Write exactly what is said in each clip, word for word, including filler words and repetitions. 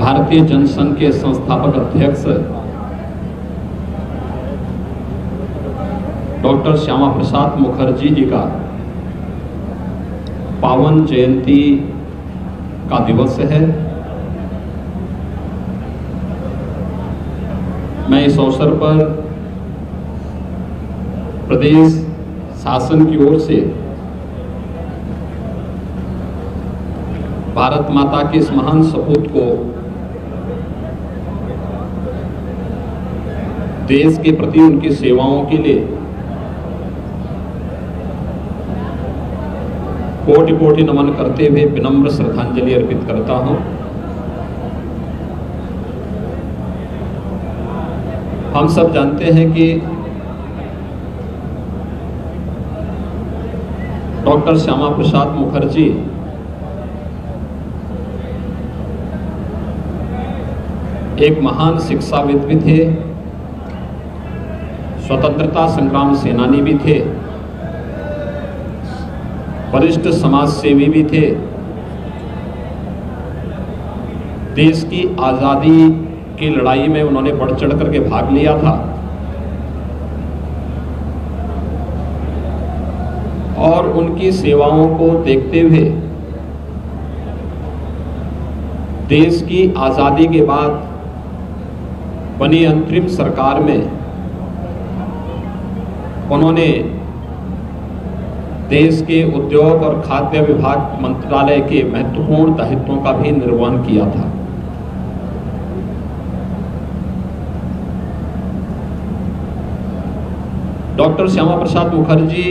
भारतीय जनसंघ के संस्थापक अध्यक्ष डॉक्टर श्यामा प्रसाद मुखर्जी जी का पावन जयंती का दिवस है। मैं इस अवसर पर प्रदेश शासन की ओर से भारत माता के इस महान सपूत को देश के प्रति उनकी सेवाओं के लिए कोटि कोटि नमन करते हुए विनम्र श्रद्धांजलि अर्पित करता हूं। हम सब जानते हैं कि डॉक्टर श्यामा प्रसाद मुखर्जी एक महान शिक्षाविद भी थे, स्वतंत्रता संग्राम सेनानी भी थे, वरिष्ठ समाज सेवी भी थे, देश की आज़ादी की लड़ाई में उन्होंने बढ़ चढ़ करके भाग लिया था और उनकी सेवाओं को देखते हुए देश की आज़ादी के बाद बनी अंतरिम सरकार में उन्होंने देश के उद्योग और खाद्य विभाग मंत्रालय के महत्वपूर्ण दायित्वों का भी निर्वहन किया था। डॉक्टर श्यामा प्रसाद मुखर्जी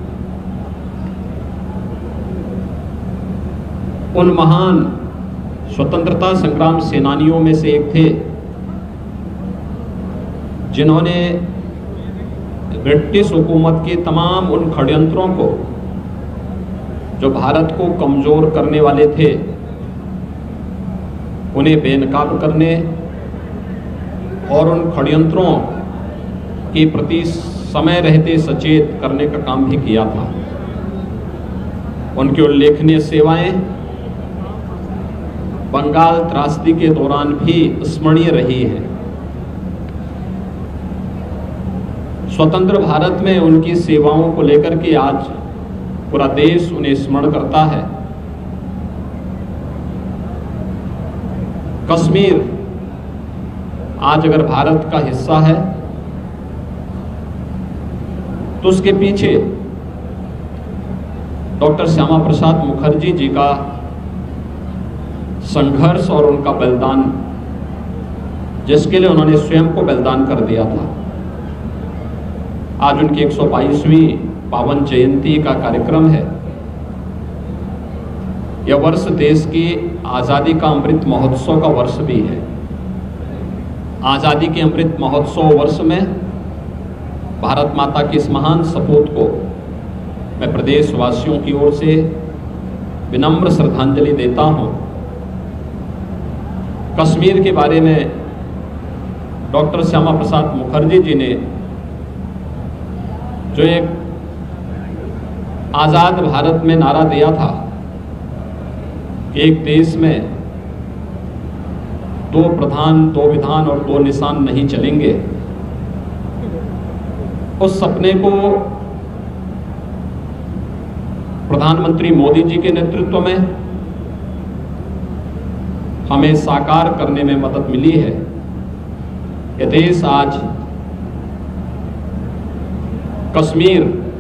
उन महान स्वतंत्रता संग्राम सेनानियों में से एक थे जिन्होंने ब्रिटिश हुकूमत के तमाम उन षड्यंत्रों को जो भारत को कमजोर करने वाले थे उन्हें बेनकाब करने और उन षड्यंत्रों के प्रति समय रहते सचेत करने का काम भी किया था। उनकी उल्लेखनीय सेवाएं बंगाल त्रासदी के दौरान भी स्मरणीय रही है। स्वतंत्र भारत में उनकी सेवाओं को लेकर के आज पूरा देश उन्हें स्मरण करता है। कश्मीर आज अगर भारत का हिस्सा है तो उसके पीछे डॉक्टर श्यामा प्रसाद मुखर्जी जी का संघर्ष और उनका बलिदान, जिसके लिए उन्होंने स्वयं को बलिदान कर दिया था। आज उनकी एक सौ बाईसवीं पावन जयंती का कार्यक्रम है। यह वर्ष देश की आज़ादी का अमृत महोत्सव का वर्ष भी है। आज़ादी के अमृत महोत्सव वर्ष में भारत माता की इस महान सपूत को मैं प्रदेशवासियों की ओर से विनम्र श्रद्धांजलि देता हूं। कश्मीर के बारे में डॉक्टर श्यामा प्रसाद मुखर्जी जी ने जो एक आज़ाद भारत में नारा दिया था कि एक देश में दो प्रधान, दो विधान और दो निशान नहीं चलेंगे, उस सपने को प्रधानमंत्री मोदी जी के नेतृत्व में हमें साकार करने में मदद मिली है। यह देश आज कश्मीर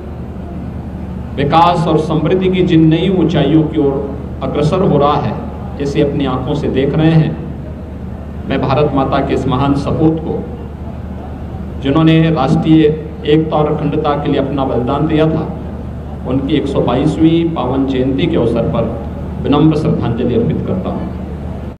विकास और समृद्धि की जिन नई ऊंचाइयों की ओर अग्रसर हो रहा है, जिसे अपनी आंखों से देख रहे हैं, मैं भारत माता के इस महान सपूत को, जिन्होंने राष्ट्रीय एकता और अखंडता के लिए अपना बलिदान दिया था, उनकी एक सौ बाईसवीं पावन जयंती के अवसर पर विनम्र श्रद्धांजलि अर्पित करता हूँ।